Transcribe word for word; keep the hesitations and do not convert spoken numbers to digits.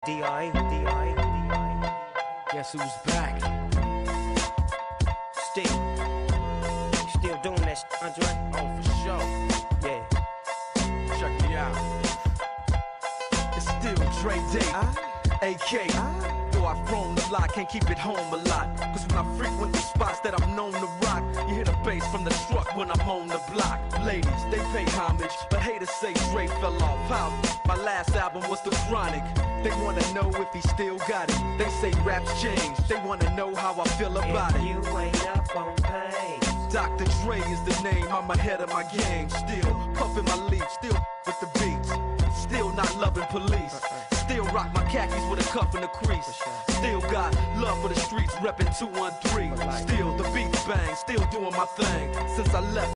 D I, D I, D I. Guess who's back? Still, still doing that shit, Andre? Oh, for sure. Yeah. Check me out. It's still Dre Day, Ah, A K. ah. Though I've grown a lot, can't keep it home a lot. Cause when I frequent the spots that I'm known to rock, you hear the bass from the truck when I'm on the block. Ladies, they pay homage, but haters say Dre fell off. How? My last album was The Chronic. They wanna know if he still got it. They say raps change. They wanna know how I feel about If it. you ain't up on pain, Doctor Dre is the name. I'm ahead of my game. Still puffin' my leaf. Still with the beats. Still not loving police. Still rock my khakis with a cuff and a crease. Still got love for the streets, reppin' two one three. Still the beats bang. Still doing my thing since I left.